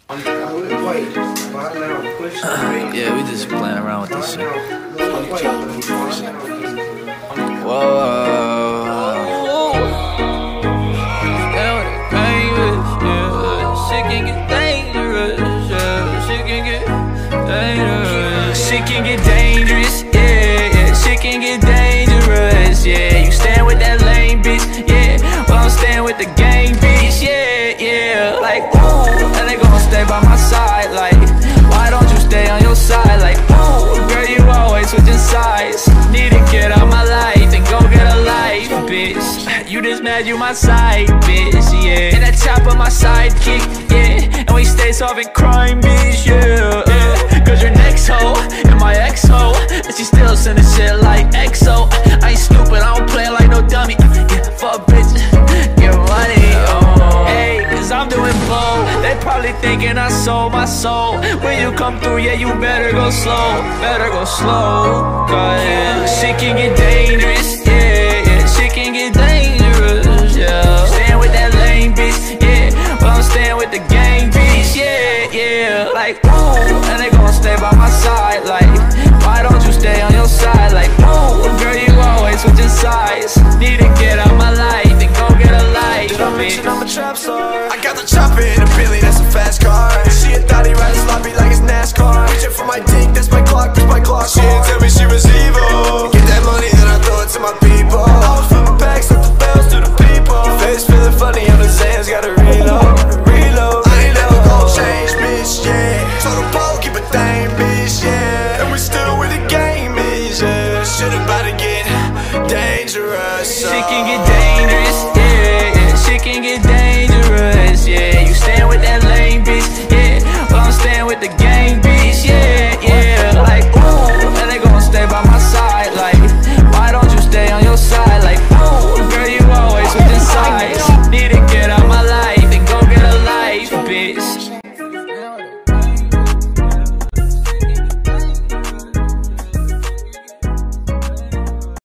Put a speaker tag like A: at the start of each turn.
A: Yeah, we just playing around with this shit. Whoa. Shit can get dangerous, yeah. Shit can get dangerous. Shit can get dangerous, yeah. Shit can get dangerous, yeah. You stand with that lame bitch, yeah. Well, I'm staying with the gang bitch, yeah. Like, ooh, and they gon' stay by my side, like, why don't you stay on your side? Like, ooh, girl, you always switching sides. Need to get out my life and go get a life, bitch. You just mad you my side, bitch, yeah. And that chopper my sidekick, yeah. And we stay solving crime, bitch, yeah. Cause your next hoe and my ex-hoe, and she still sending shit like EXO. I ain't stupid, I don't play like no dummy. Yeah, fuck bitch, get money, oh. Hey, cause I'm doing blow. They probably thinking I sold my soul. When you come through, yeah, you better go slow. Better go slow, cause shit can get dangerous, yeah. Shit can get dangerous, yeah. Staying with that lame bitch, yeah. Well, I'm staying with the gang bitch, yeah. Like, ooh, and they gon' stay by my side. Like, why don't you stay on your side? Like, ooh, girl, you always switching sides. Need to get out my life and go get a life.
B: Did I mention I'm a trap star? I got the chopper in a Billy, that's a fast car. She a thotty riding sloppy like it's NASCAR. Reaching for my dick, that's my clock, that's my clock. She didn't tell me